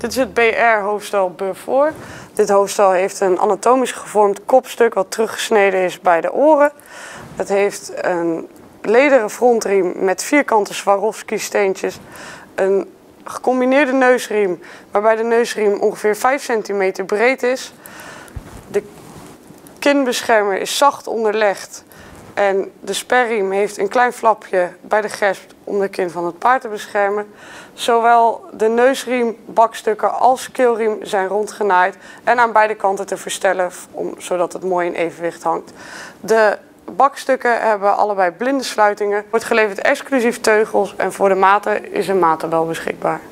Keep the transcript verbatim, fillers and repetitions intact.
Dit is het B R-hoofdstel Beaufort. Dit hoofdstel heeft een anatomisch gevormd kopstuk wat teruggesneden is bij de oren. Het heeft een lederen frontriem met vierkante Swarovski-steentjes. Een gecombineerde neusriem waarbij de neusriem ongeveer vijf centimeter breed is. De kinbeschermer is zacht onderlegd. En de sperriem heeft een klein flapje bij de gesp om de kin van het paard te beschermen. Zowel de neusriembakstukken als keelriem zijn rondgenaaid en aan beide kanten te verstellen, om, zodat het mooi in evenwicht hangt. De bakstukken hebben allebei blinde sluitingen. Wordt geleverd exclusief teugels en voor de maten is een maattabel beschikbaar.